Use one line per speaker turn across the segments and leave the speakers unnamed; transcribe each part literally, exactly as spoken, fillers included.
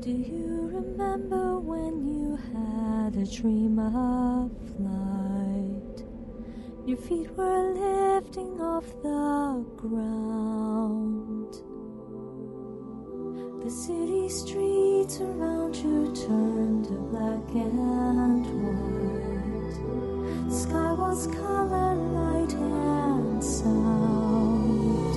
Do you remember when you had a dream of flight? Your feet were lifting off the ground. The city streets around you turned to black and white. The sky was color, light and sound.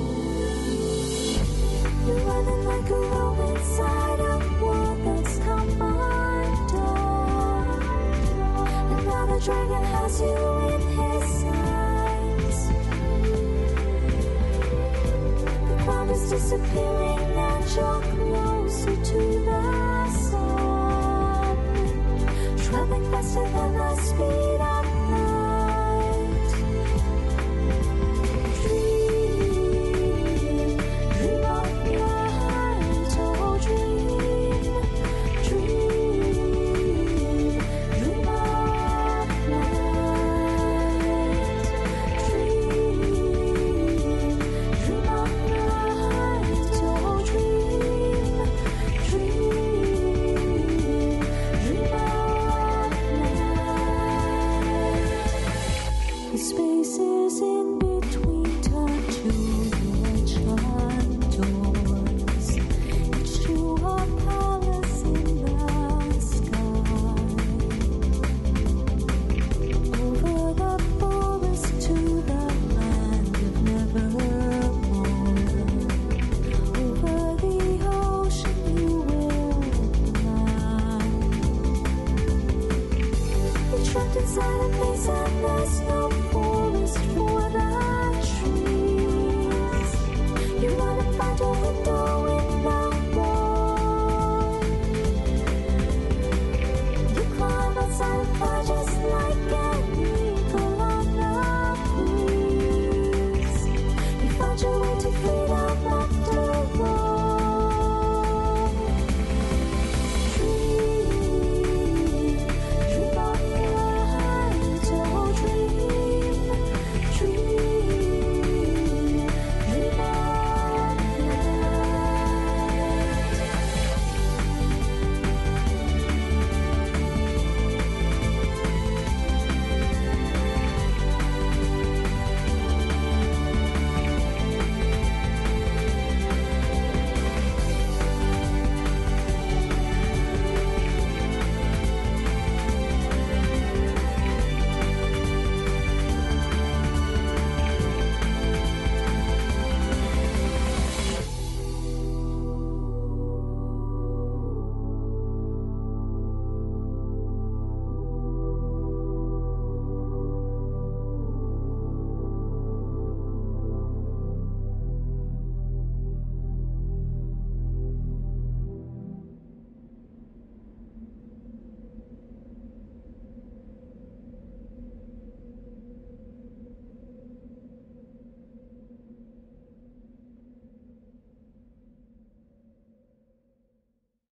You're running like a rope inside a world that's come undone. And now the dragon has you in his sights. The ground is disappearing and you're closer to the sun, traveling faster than the speed of light. Dream, dream of light, oh dream, dream, dream of light. Dream, dream of light, oh dream, dream, dream of light. The spaces in between turn to ancient doors, each to a palace in the sky. Over the forest to the land of nevermore. Over the ocean you will fly. You're trapped inside a maze and there's no forest for the trees. You run and find all the